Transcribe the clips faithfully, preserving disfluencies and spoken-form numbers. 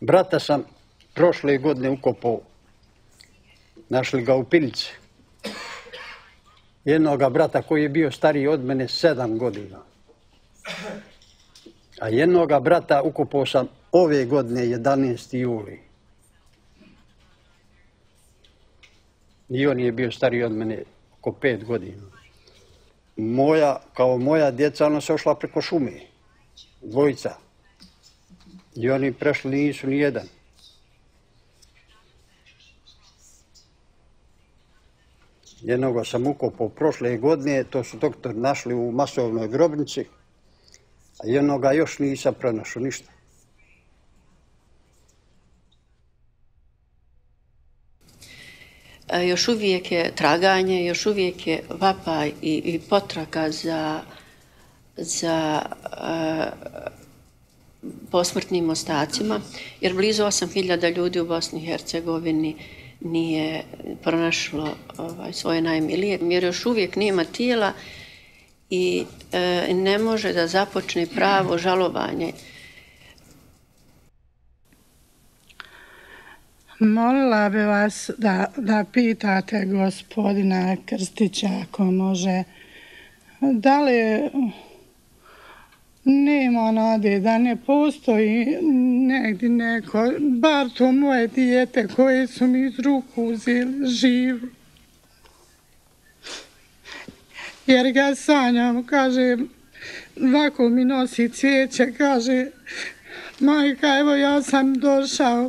Brata sam prošle godine ukopao, našli ga u Pilici. Jednoga brata koji je bio stariji od mene sedam godina. A jednoga brata ukopao sam ove godine, jedanaesti juli. I on je bio stariji od mene oko pet godina. Moja, kao moja djeca, ona se ošla preko šume. Dvojica. I oni prešli nisu ni jedan. Jednoga sam ukopao prošle godine, to su doktor našli u masovnoj grobnici, a jednoga još nisam pronašao ništa. Još uvijek je traganje, još uvijek je vapaj i, i potraga za, za uh, posmrtnim ostacima, jer blizu osam hiljada ljudi u Bosni i Hercegovini nije pronašlo ovaj, svoje najmilije, jer još uvijek nema tijela i e, ne može da započne pravo žalovanje. Molila bi vas da, da pitate gospodina Krstića, ako može, da li nema nade, da ne postoji negdje neko, bar to moje dijete koje su mi iz ruku uzeli živo. Jer ga sanjam, kaže, ovako mi nosi cvijeće, kaže, majka, evo ja sam došao.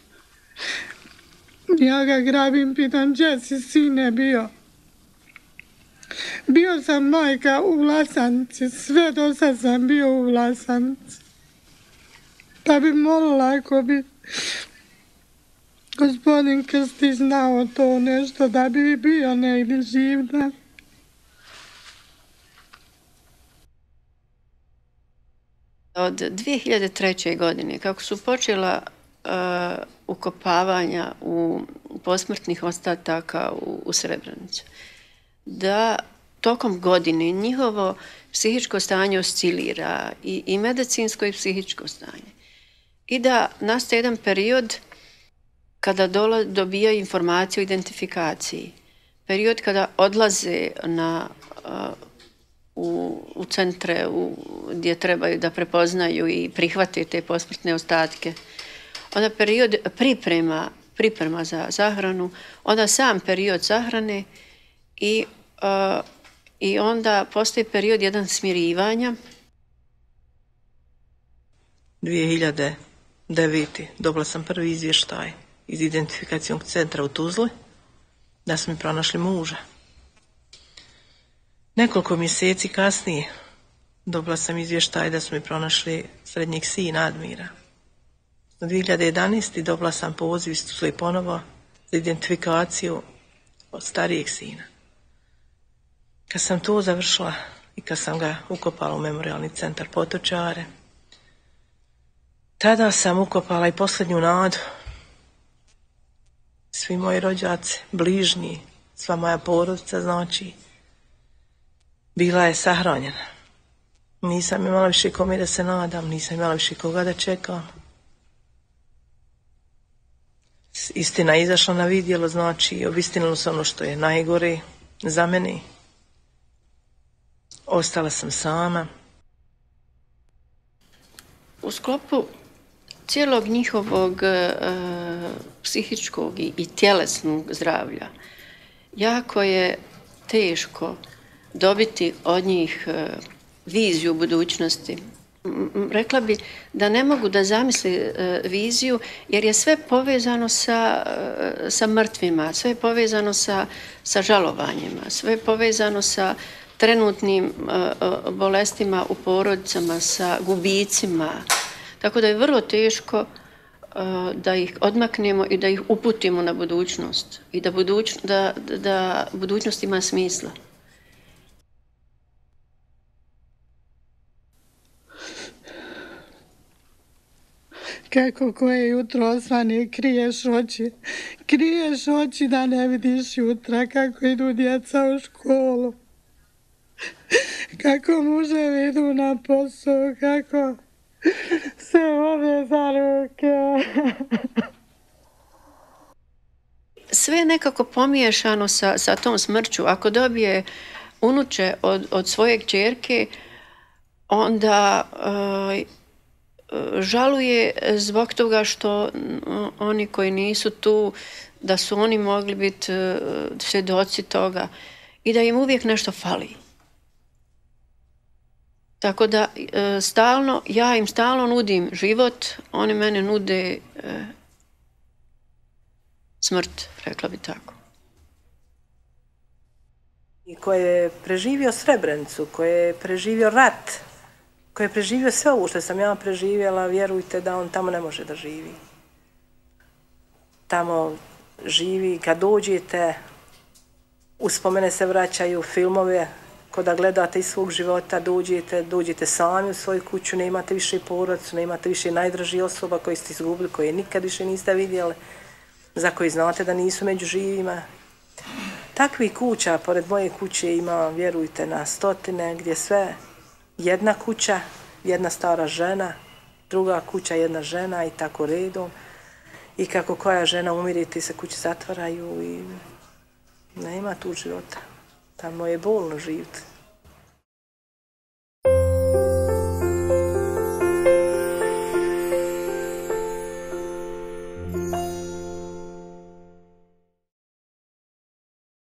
Ja ga grabim, pitam, gdje si sine bio? Bio sam, majka, u Vlasanici, sve do sad sam bio u Vlasanici. Pa bi molila ako bi gospodin Krstić znao to nešto, da bi bio negdje živ. Da. Od dvije hiljade treće. godine, kako su počela uh, ukopavanja u posmrtnih ostataka u, u Srebrenicu, da tokom godine njihovo psihičko stanje oscilira, i, i medicinsko i psihičko stanje. I da nastaje jedan period kada dola, dobijaju informaciju o identifikaciji. Period kada odlaze na, uh, u, u centre u, gdje trebaju da prepoznaju i prihvate te posmrtne ostatke. Onda period priprema, priprema za zahranu, onda sam period zahrane i uh, I onda postoji period jedan smirivanja. dvije hiljade devete. dobila sam prvi izvještaj iz identifikacijnog centra u Tuzli da su mi pronašli muža. Nekoliko mjeseci kasnije dobila sam izvještaj da su mi pronašli srednjeg sina Admira. U dvije hiljade jedanaeste. dobila sam poziv iz Tuzle ponovo za identifikaciju od starijeg sina. Kad sam to završila i kad sam ga ukopala u Memorijalni centar Potočare, tada sam ukopala i posljednju nadu. Svi moji rođaci, bližnji, sva moja porodica, znači, bila je sahranjena. Nisam imala više kome da se nadam, nisam imala više koga da čekam. Istina je izašla na vidjelo, znači, obistinilo se ono što je najgore za mene. Ostala sam sama. U sklopu cijelog njihovog e, psihičkog i, i tjelesnog zdravlja jako je teško dobiti od njih e, viziju budućnosti. Rekla bi da ne mogu da zamisli e, viziju, jer je sve povezano sa, e, sa mrtvima, sve je povezano sa, sa žalovanjima, sve je povezano sa trenutnim uh, bolestima u porodicama, sa gubicima. Tako da je vrlo teško uh, da ih odmaknemo i da ih uputimo na budućnost. I da, buduć, da, da budućnost ima smisla. Kako koje jutro osvane, kriješ oči. Kriješ oči da ne vidiš jutra kako idu djeca u školu. Kako muževi idu na posao, kako se vode za ruke. Sve je nekako pomiješano sa, sa tom smrću. Ako dobije unuče od, od svoje kćerke, onda uh, žaluje zbog toga što uh, oni koji nisu tu, da su oni mogli biti uh, svjedoci toga i da im uvijek nešto fali. Tako da uh, stalno, ja im stalno nudim život, oni mene nude uh, smrt, rekla bi tako. I koji je preživio Srebrenicu, koji je preživio rat, koji je preživio sve ovo što sam ja preživjela, vjerujte da on tamo ne može da živi. Tamo živi, kad dođete, uspomene se vraćaju, filmove, ko da gledate iz svog života, dođete, dođete sami u svoju kuću, ne imate više porodicu, ne imate više najdražih osoba koje ste izgubili, koje nikad više niste vidjeli, za koji znate da nisu među živima. Takvih kuća, pored moje kuće ima, vjerujte, na stotine, gdje sve jedna kuća, jedna stara žena, druga kuća, jedna žena i tako redom. I kako koja žena umire, ti se kuće zatvaraju i nema tu života. Tamo je bolno živjeti.